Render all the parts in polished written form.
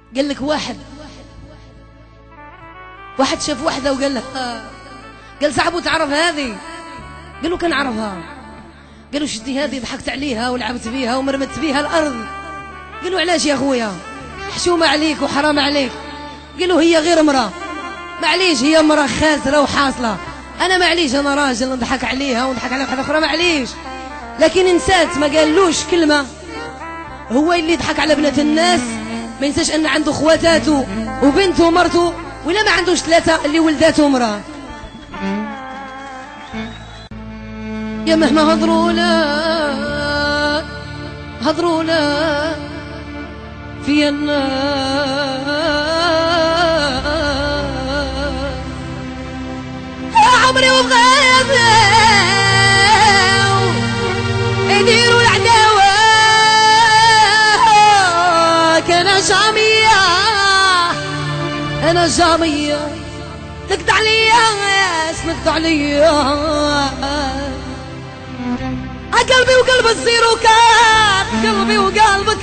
قال لك واحد شاف واحدة وقال لها، قال صاحبه تعرف هذه؟ قال له كنعرفها. قال له شدي هذه، ضحكت عليها ولعبت بيها ومرمت بيها الأرض. قال له علاش يا خويا؟ حشومة عليك وحرام عليك. قال له هي غير مرأة، معليش هي مرأة خاسرة وحاصلة، أنا معليش أنا راجل نضحك عليها ونضحك على واحدة أخرى معليش، لكن نسات ما قالوش كلمة. هو اللي ضحك على بنات الناس ما ينساش أن عنده خواتاته وبنته ومرته، ولا ما عندوش ثلاثة اللي ولداته مرأة. يا مهما هضروا لا في يا عمري وبغيت يديروا العداوة أنا جامية نقد عليا نقد عليا قلبي وقلب الزيروكات، قلبي وقلبك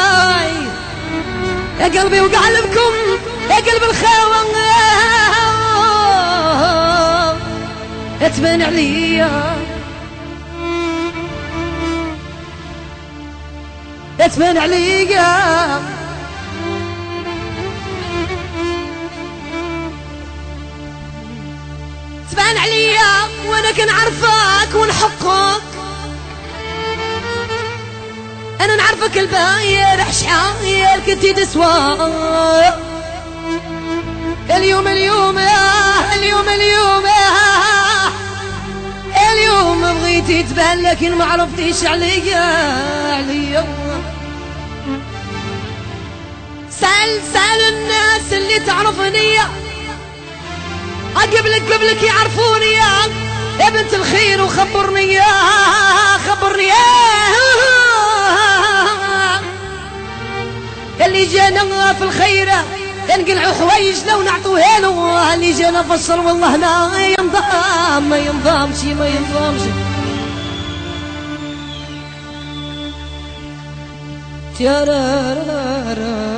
يا قلبي وقلبكم يا قلب الخاوة اتبان عليا اتبان عليا تبان عليا وانا كنعرفك ونحقك، انا نعرفك الباير شحال كنتي تسوى. اليوم بغيتي تبان لكن ما عرفتيش عليا. سأل الناس اللي تعرفني قبلك يعرفوني يا بنت الخير، وخبرني اللي جانا في الخير نقلعوا حوايج لو نعطوها له، اللي جانا في الشر والله ما ينضمش. تيارارارا